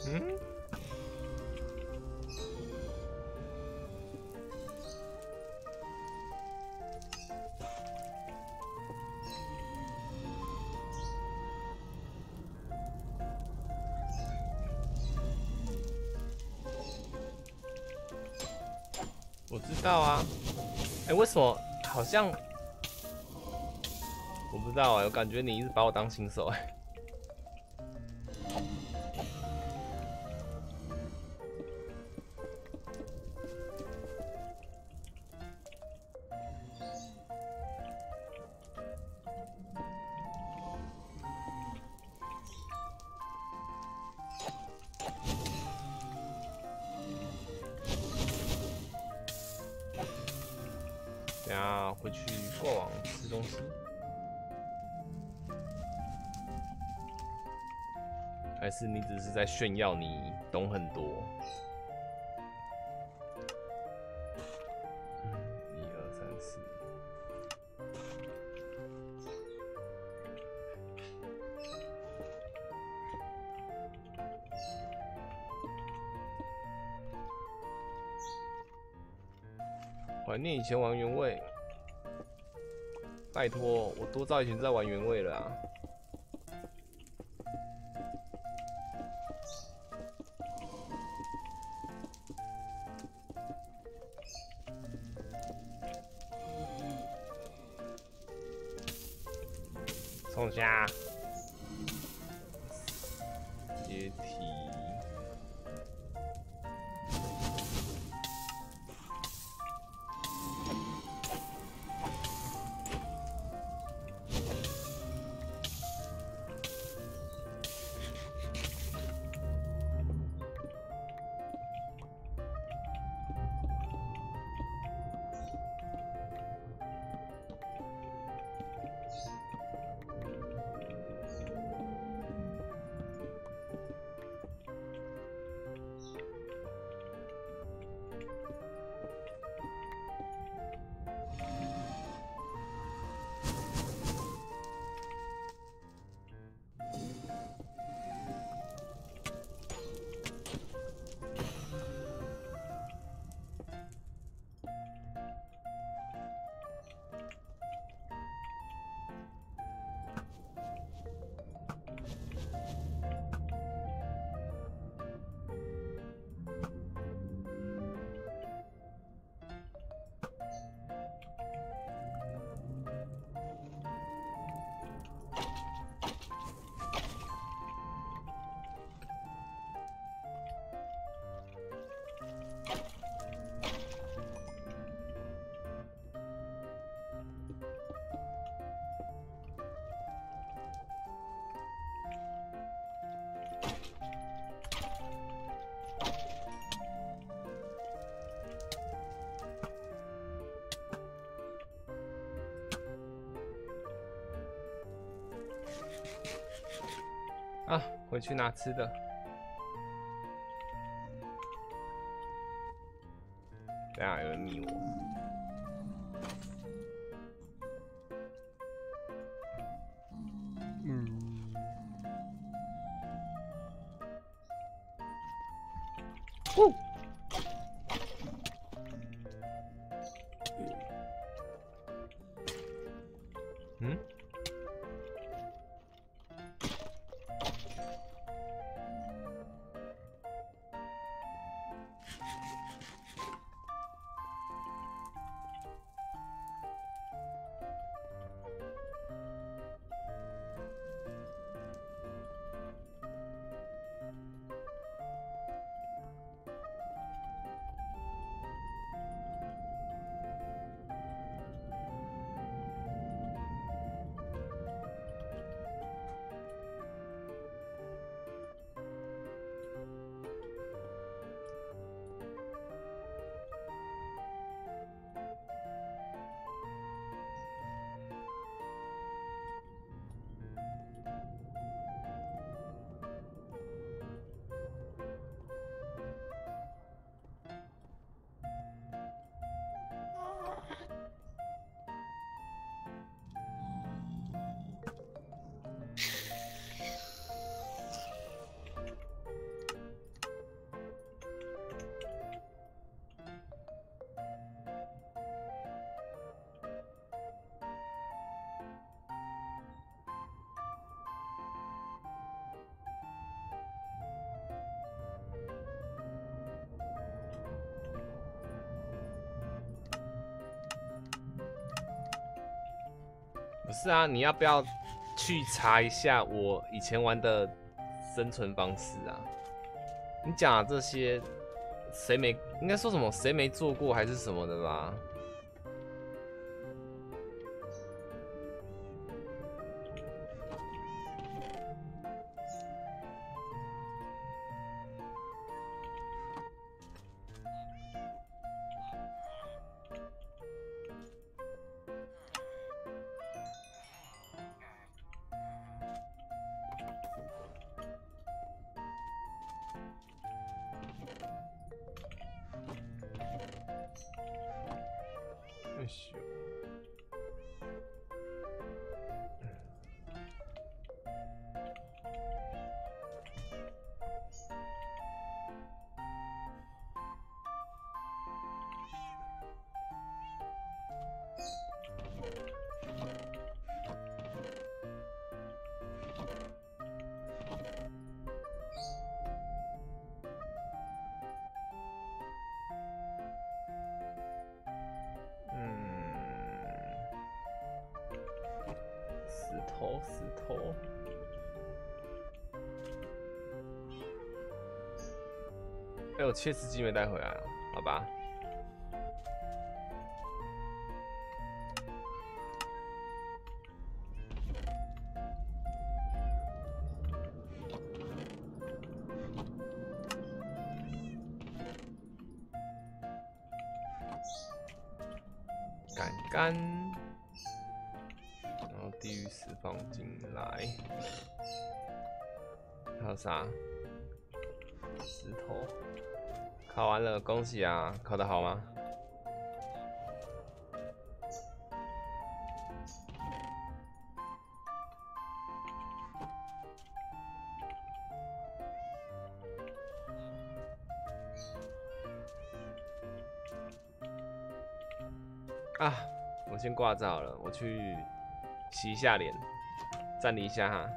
嗯，我知道啊。哎、为什么好像我不知道哎、我感觉你一直把我当新手哎、等一下回去过网吃东西，还是你只是在炫耀你懂很多？一二三四，怀念以前玩原味。拜托，我多早以前在玩原味了啊！冲虾，阶梯。啊，回去拿吃的。等下有人密我。呜。嗯。 不是啊，你要不要去查一下我以前玩的生存方式啊？你讲的这些，谁没应该说什么？谁没做过还是什么的吧？石头。哎，我切丝机没带回来，好吧。杆杆，然后地狱石放进来，还有啥？石头。考完了，恭喜啊！考得好吗？啊，我先挂着好了，我去洗一下脸，站立一下哈。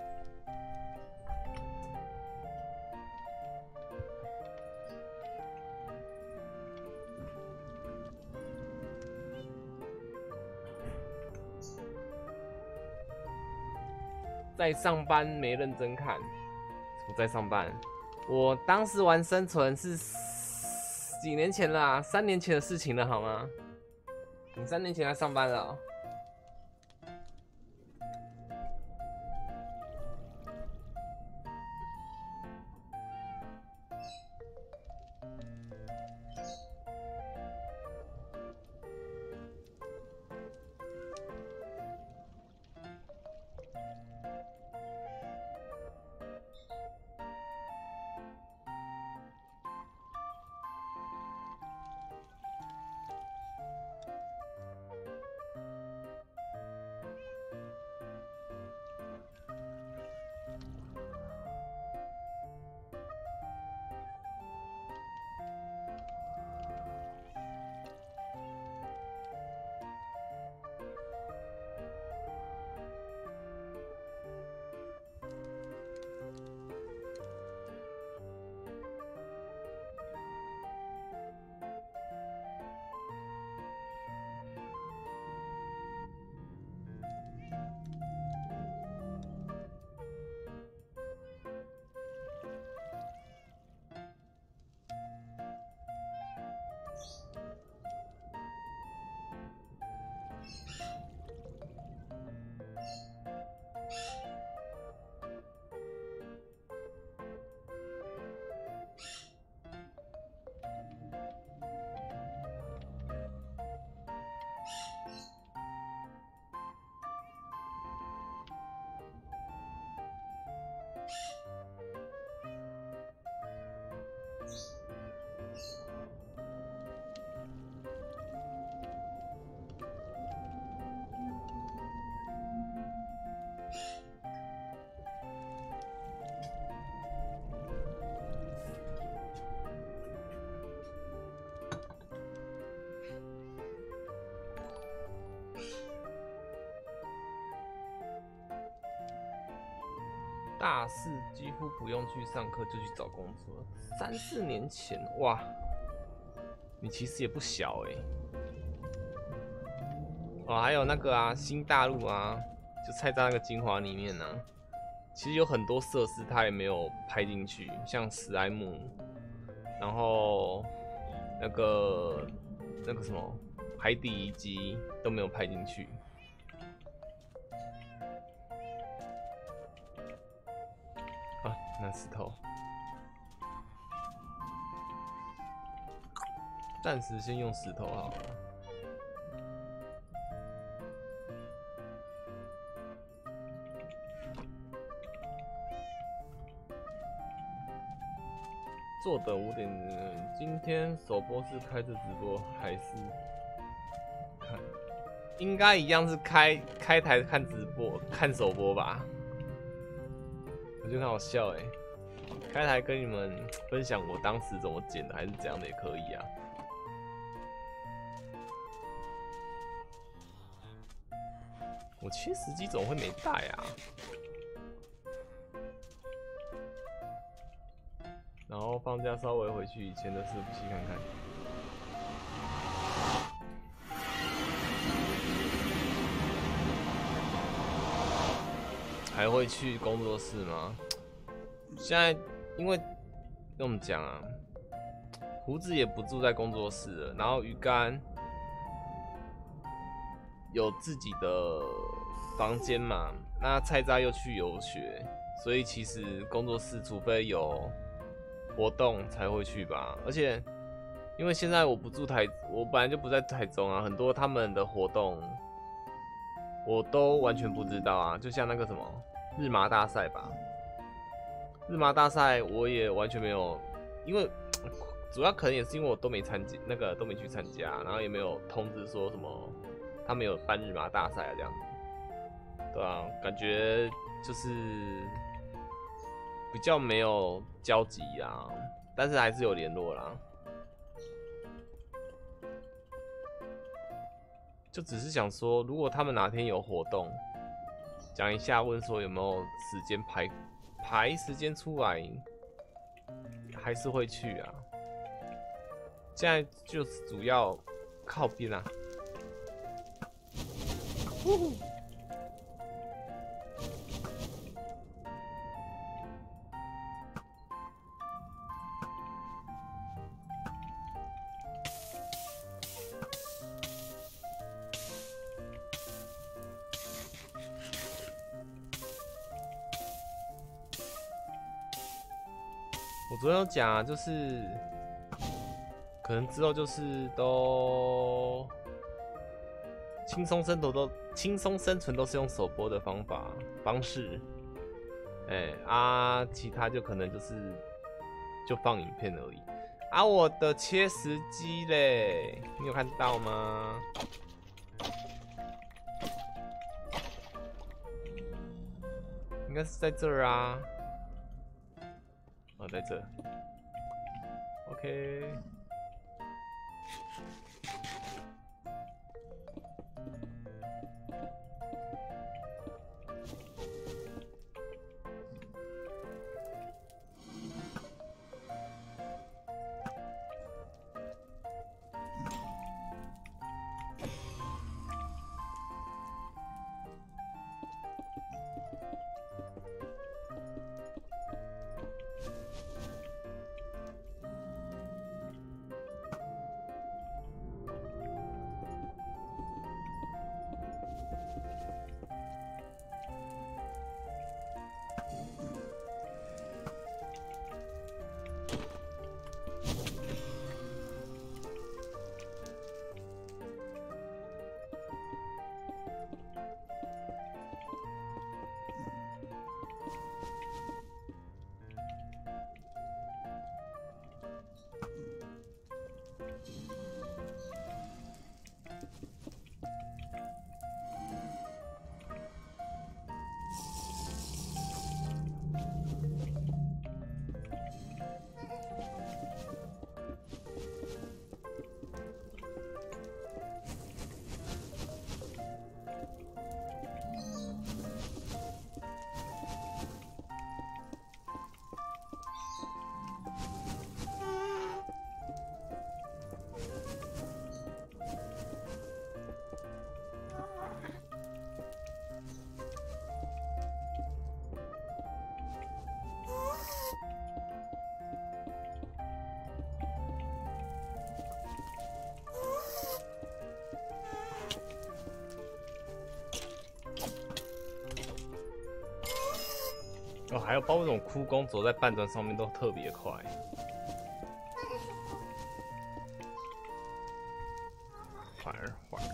在上班没认真看，我在上班。我当时玩生存是几年前了啊，3年前的事情了，好吗？你3年前还上班了哦。大四几乎不用去上课就去找工作，3、4年前，哇，你其实也不小哎。 哦，还有那个啊，新大陆啊，就菜在那个精华里面呢、啊。其实有很多设施它也没有拍进去，像史莱姆，然后那个什么海底遗迹都没有拍进去。啊，那石头，暂时先用石头好了。坐等5点，今天首播是开着直播还是看？应该一样是开台看直播，看首播吧。我觉得很好笑哎，开台跟你们分享我当时怎么剪的，还是怎样的也可以啊。我切实机怎么会没带啊？然后放假稍微回去以前的伺服器看看。还会去工作室吗？现在因为跟我们讲啊，胡子也不住在工作室了，然后鱼竿有自己的房间嘛，那菜渣又去游学，所以其实工作室除非有活动才会去吧。而且因为现在我不住我本来就不在台中啊，很多他们的活动我都完全不知道啊。就像那个什么日麻大赛吧，日麻大赛我也完全没有，因为主要可能也是因为我都没参加，那个都没去参加，然后也没有通知说什么他们有办日麻大赛啊这样子。对啊，感觉就是比较没有交集啊，但是还是有联络啦。就只是想说，如果他们哪天有活动，讲一下，问说有没有时间排时间出来，还是会去啊。现在就是主要靠边啊。我昨天有讲啊，就是可能之后就是都轻松生存都是用手播的方式，其他就可能就放影片而已。啊，我的切时机嘞，你有看到吗？应该是在这儿啊。在这 ，OK。 哦，还有包括这种枯弓走在半砖上面都特别快。缓儿。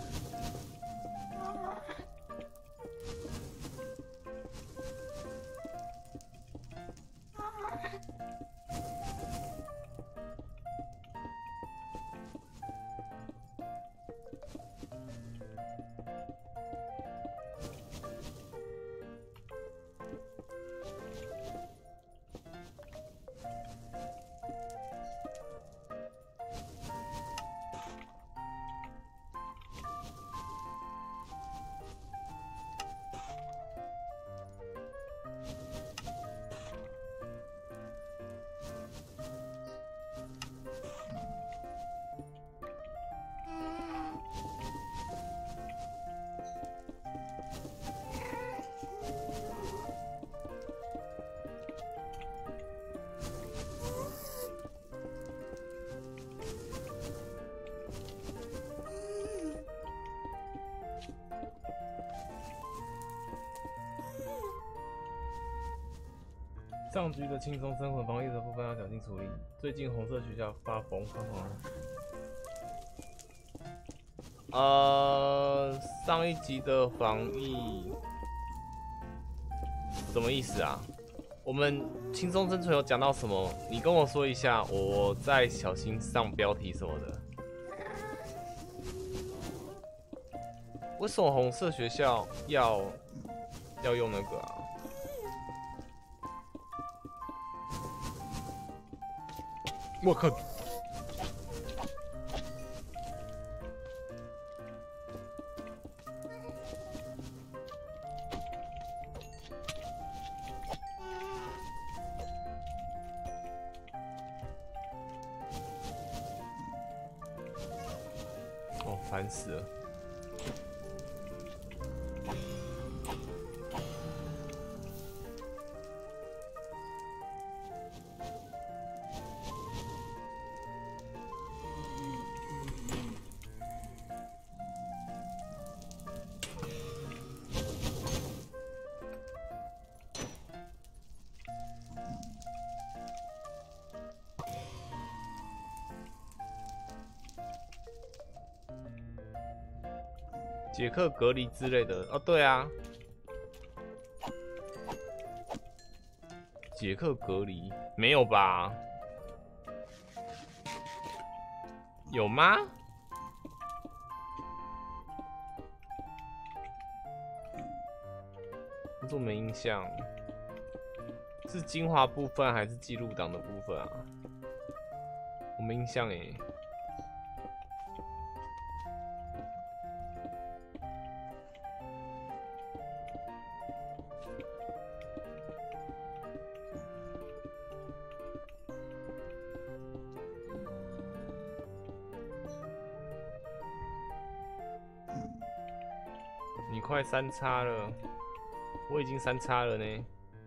上局的轻松生活防疫的部分要小心处理。最近红色学校发疯，上一集的防疫什么意思啊？我们轻松生存有讲到什么？你跟我说一下，我再小心上标题什么的。为什么红色学校要用那个啊？我靠！哦，烦死了！捷克隔离之类的哦，对啊，捷克隔离没有吧？有吗？我怎么没印象？是精华部分还是记录档的部分啊？我没印象耶。你快3叉了，我已经3叉了呢。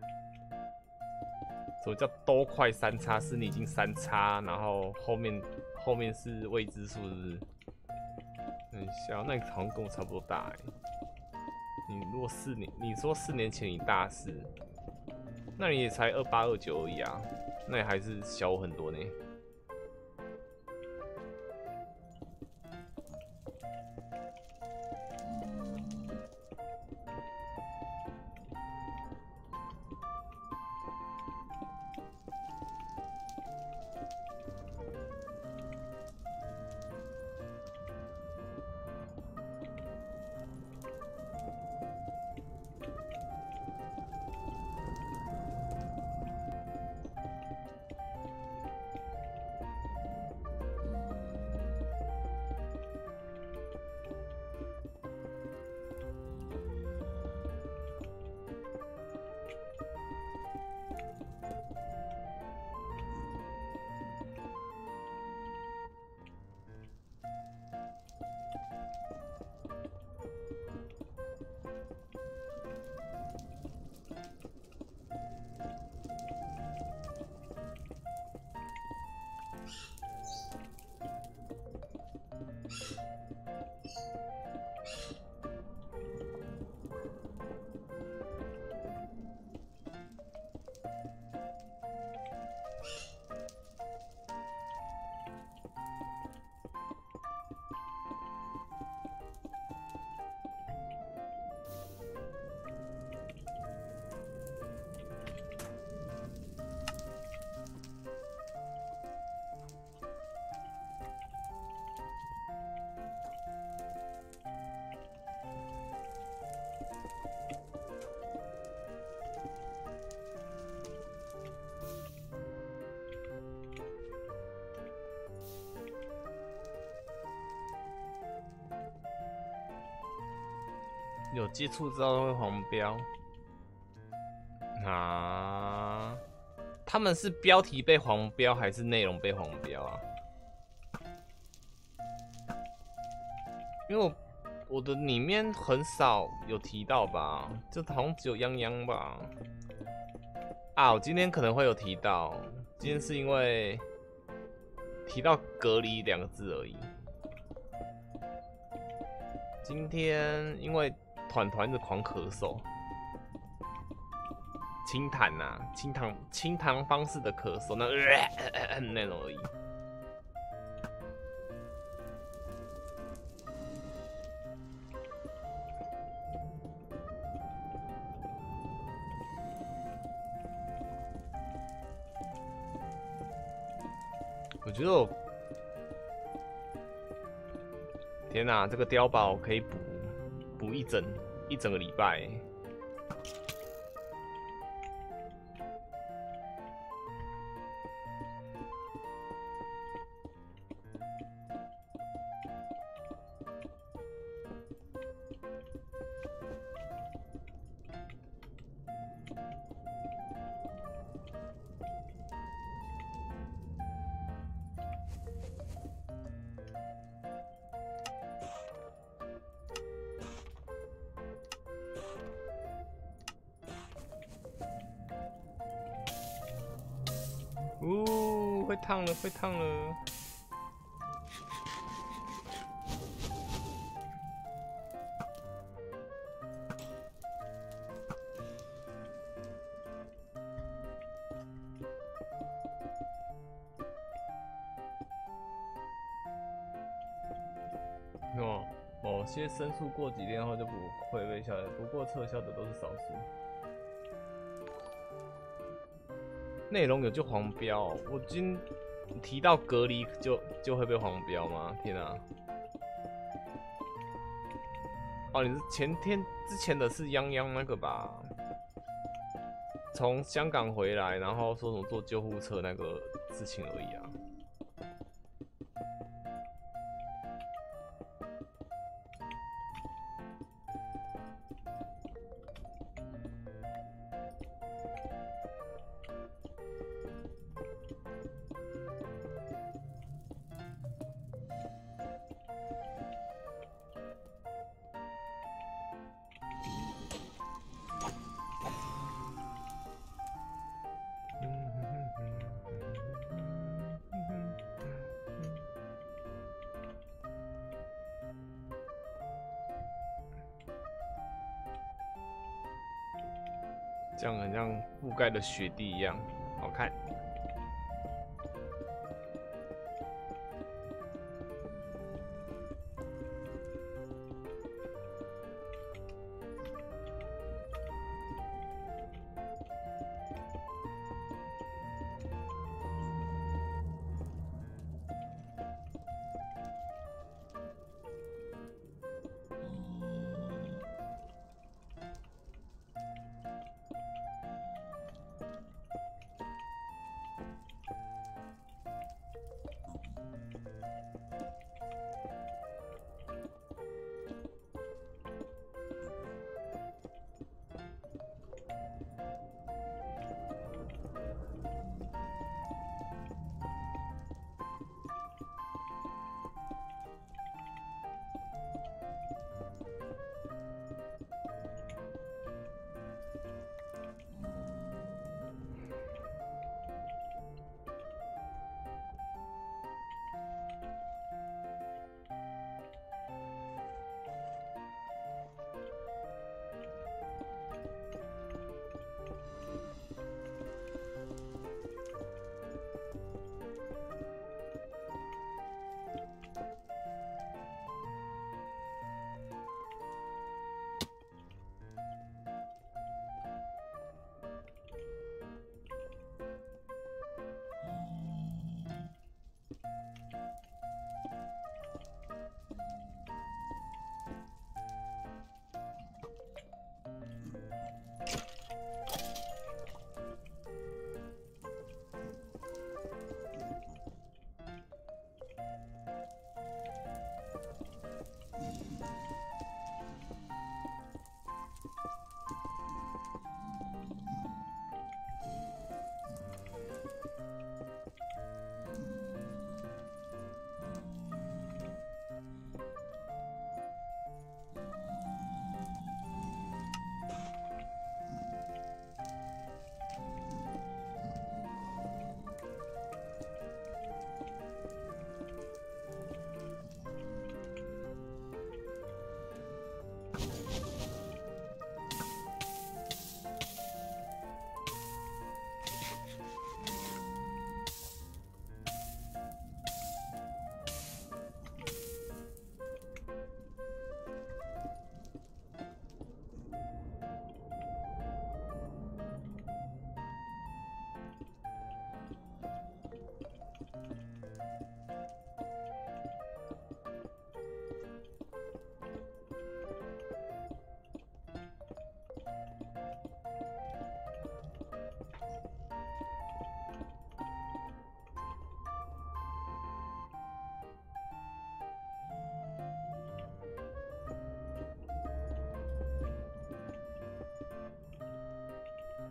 什么叫都快3叉？是你已经3叉，然后后面是未知数，是不是？很小，那你好像跟我差不多大哎。你如果你说4年前你大4，那你也才28、29而已啊，那你还是小我很多呢。 有接触之后会黄标啊？他们是标题被黄标还是内容被黄标啊？因为我的里面很少有提到吧，就好像只有泱泱吧。啊，我今天可能会有提到，今天是因为提到隔离2个字而已。今天因为团团的狂咳嗽，清痰呐，清痰方式的咳嗽，那种而已。我觉得天哪，这个碉堡可以补一整个礼拜。会烫了，会烫了。某些申诉过几天后就不会被下来，不过撤销的都是少数。内容有就黄标，我今提到隔离就会被黄标吗？天啊！哦，你是之前的是泱泱那个吧？从香港回来，然后说什么坐救护车那个事情而已啊。这样很像覆盖的雪地一样，好看。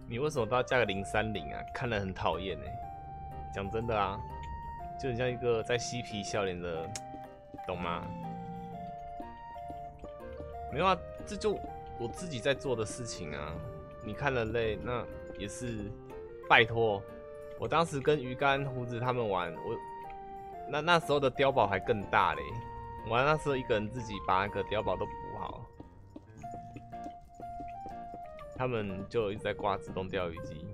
你为什么都要加个030啊？看了很讨厌哎。讲真的啊，就很像一个在嬉皮笑脸的，懂吗？没有啊，这就我自己在做的事情啊。你看了累，那也是拜托。我当时跟鱼竿、胡子他们玩，那时候的碉堡还更大嘞。我那时候一个人自己把那个碉堡都补好，他们就一直在挂自动钓鱼机。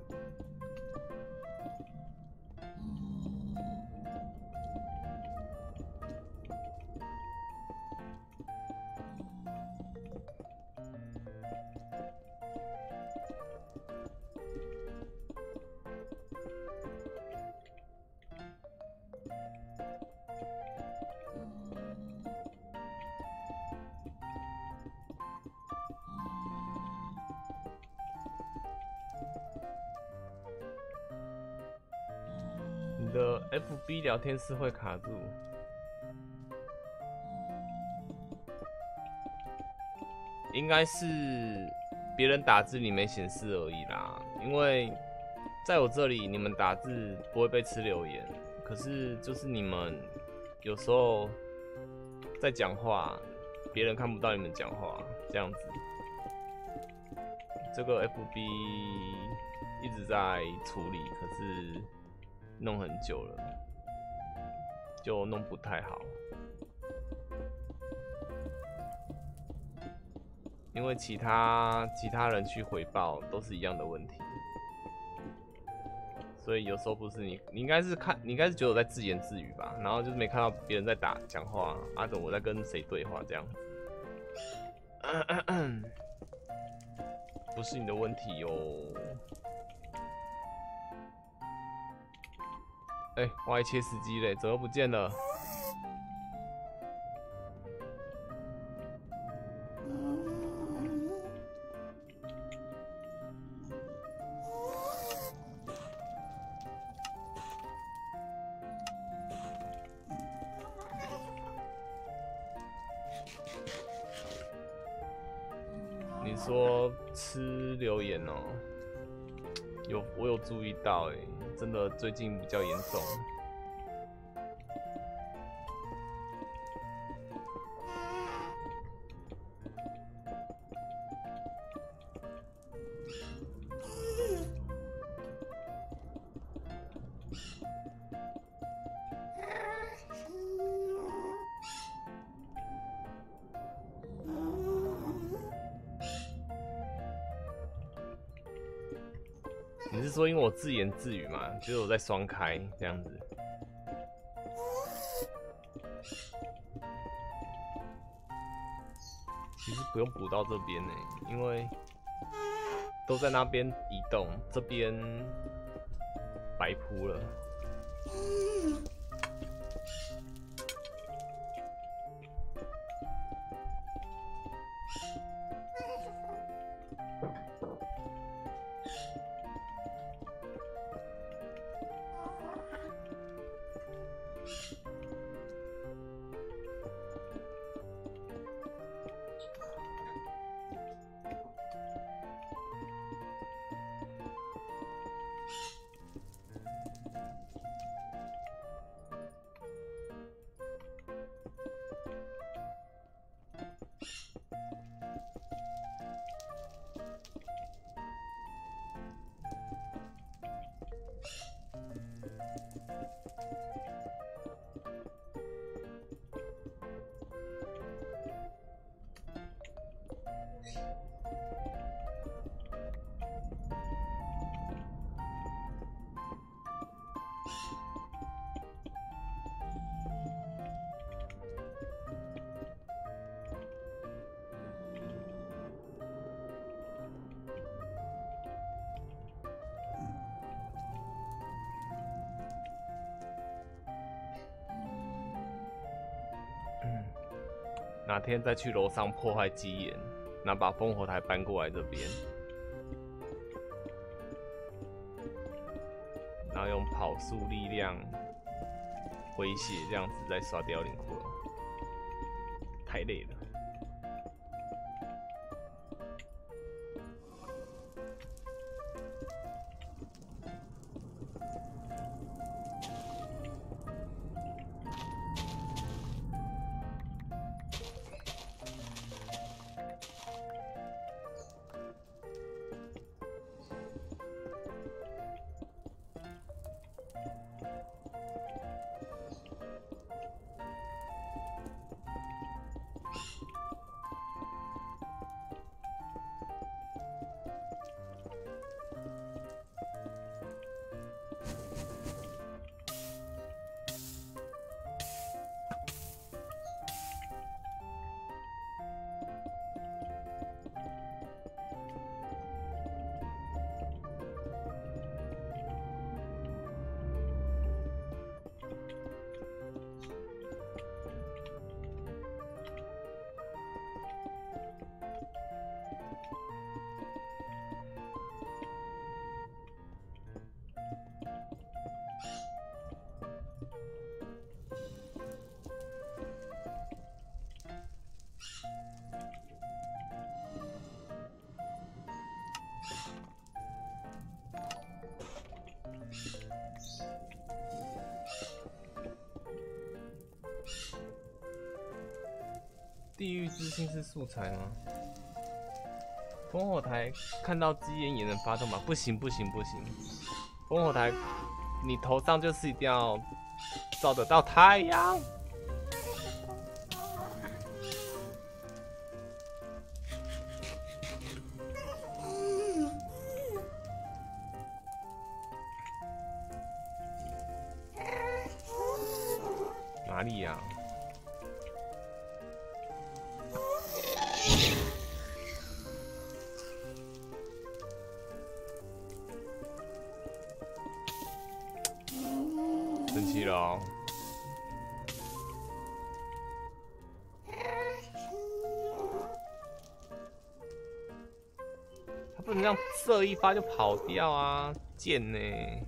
你的 FB 聊天室会卡住，应该是别人打字你没显示而已啦。因为在我这里，你们打字不会被吃留言，可是就是你们有时候在讲话，别人看不到你们讲话，这样子。这个 FB 一直在处理，可是弄很久了，就弄不太好。因为其他人去回报都是一样的问题，所以有时候不是你应该是觉得我在自言自语吧，然后就是没看到别人在讲话，等我在跟谁对话这样子。不是你的问题哟。我还切死机嘞，怎么不见了？你说吃留言哦，我有注意到真的最近比较严重。你是说因为我自言自语嘛？就是我在双开这样子。其实不用补到这边因为都在那边移动，这边白铺了。哪天再去楼上破坏基岩，然后把烽火台搬过来这边，然后用跑速力量回血这样子再刷凋零骷髅，太累了。 地狱之心是素材吗？烽火台看到鸡眼也能发动吗？不行不行不行，烽火台你头上就是一定要照得到太阳。哪里呀？生气了哦。他不能让射一发就跑掉啊，贱呢！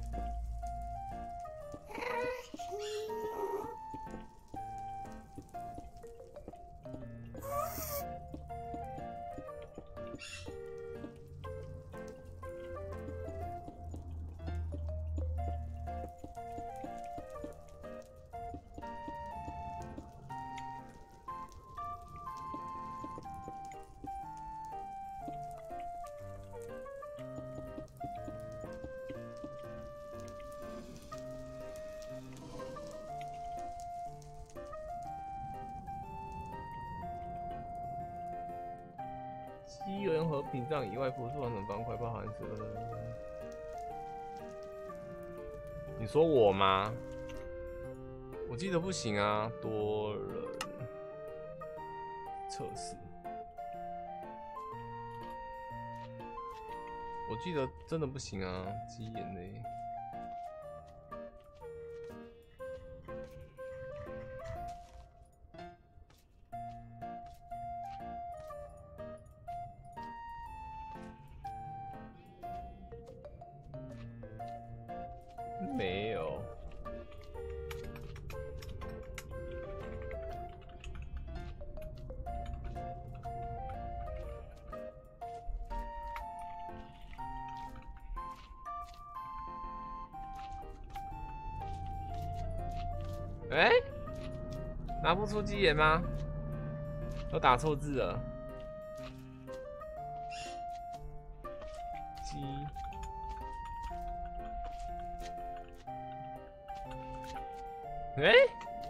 机缘和屏障以外，不是完整方块，包含什么？你说我吗？我记得不行啊，多人测试。我记得真的不行啊，鸡眼嘞。没有。哎、欸，拿不出鸡眼吗？都打错字了。鸡。哎、欸。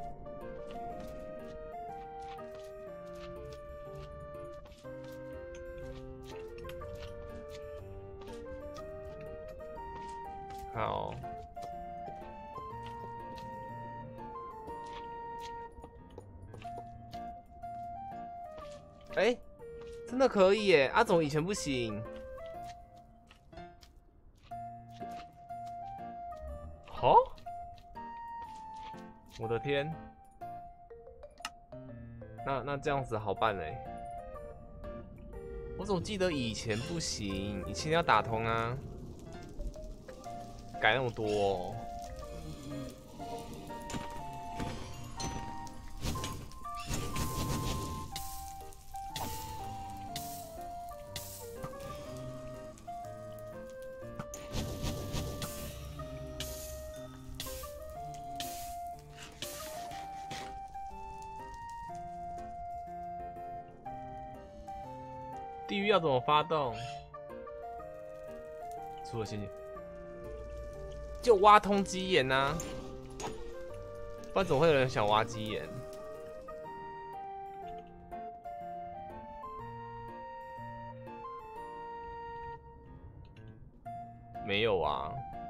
好。哎、欸，真的可以耶！阿总以前不行。好，我的天，那这样子好办嘞。我总记得以前不行，以前要打通啊，改那么多哦。地狱要怎么发动？除了仙剑，就挖通鸡眼啊，不然怎么会有人想挖鸡眼？没有啊。